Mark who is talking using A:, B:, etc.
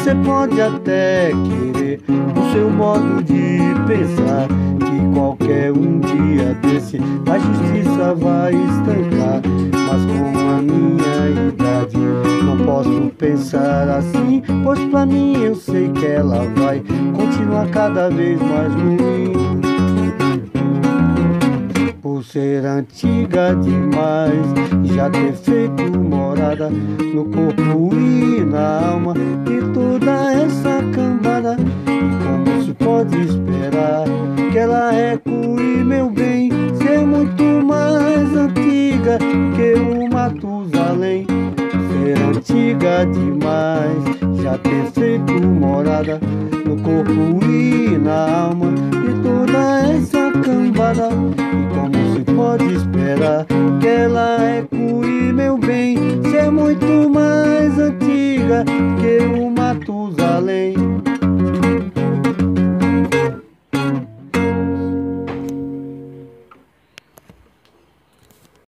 A: Você pode até querer o seu modo de pensar, que qualquer um dia desse a justiça vai estancar. Mas com a minha idade não posso pensar assim, pois pra mim eu sei que ela vai continuar cada vez mais ruim. Por ser antiga demais e já ter feito morada no corpo e na alma de toda essa cambada. E como se pode esperar que ela recue, meu bem, ser muito mais antiga que o Matusalém. Ser antiga demais, já ter feito morada no corpo e na alma de toda essa cambada. E como se pode esperar que ela recue, meu bem, ser muito mais antiga que o